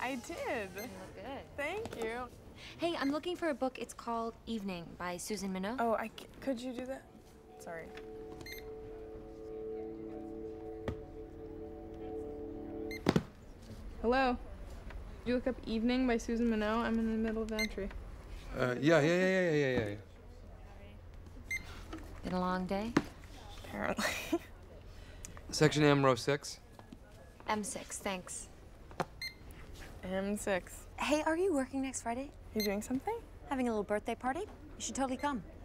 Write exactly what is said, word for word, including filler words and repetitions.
I did. You look good. Thank you. Hey, I'm looking for a book. It's called Evening by Susan Minot. Oh, I c could you do that? Sorry. Hello. Did you look up Evening by Susan Minot? I'm in the middle of the entry. Uh, yeah, yeah, yeah, yeah, yeah, yeah, yeah. Been a long day? Apparently. Section M, row six. M six, thanks. M six. Hey, are you working next Friday? You doing something? Having a little birthday party? You should totally come.